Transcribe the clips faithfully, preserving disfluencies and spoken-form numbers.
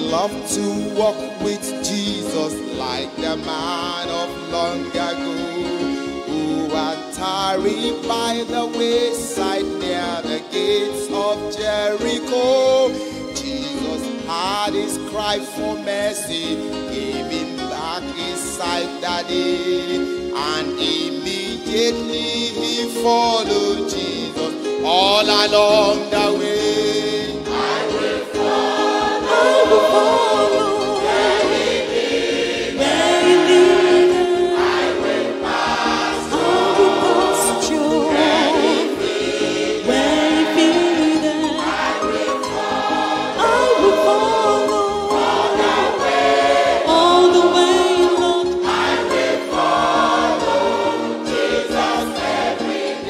love to walk with Jesus like the man of long ago, who had tarried by the wayside near the gates of Jericho. Jesus heard his cry for mercy, gave him back his sight that day, and immediately he followed Jesus all along the way. I will follow, I will follow where he leads, where he leads. I will pass, I will pass through where he leads, where he leads. I will follow, I will follow all the way, all the way, Lord. I will follow Jesus every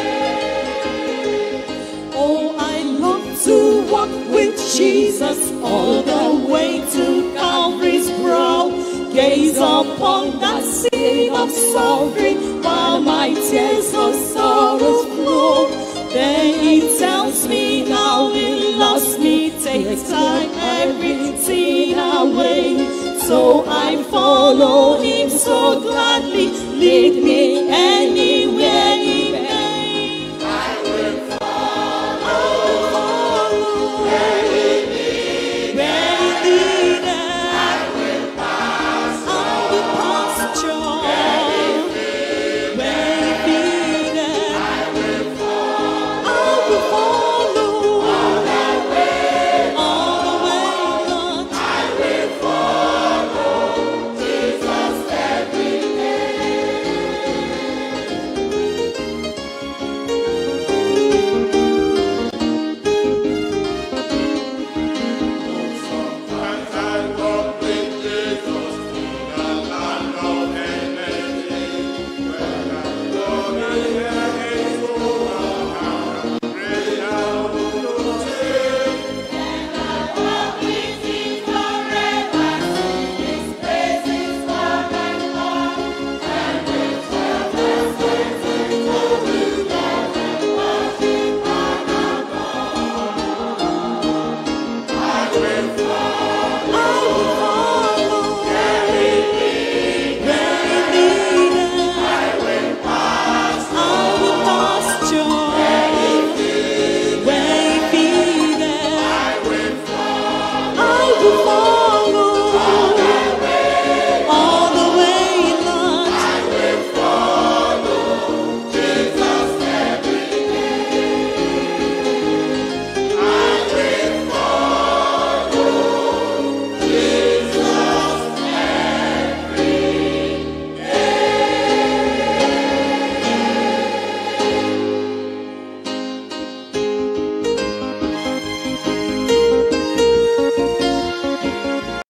day. Oh, I love to walk with Jesus all the way to Calvary's brow. Gaze upon that scene of suffering while my tears of sorrow flow. Then he tells me now he lost me, takes time everything away. So I fall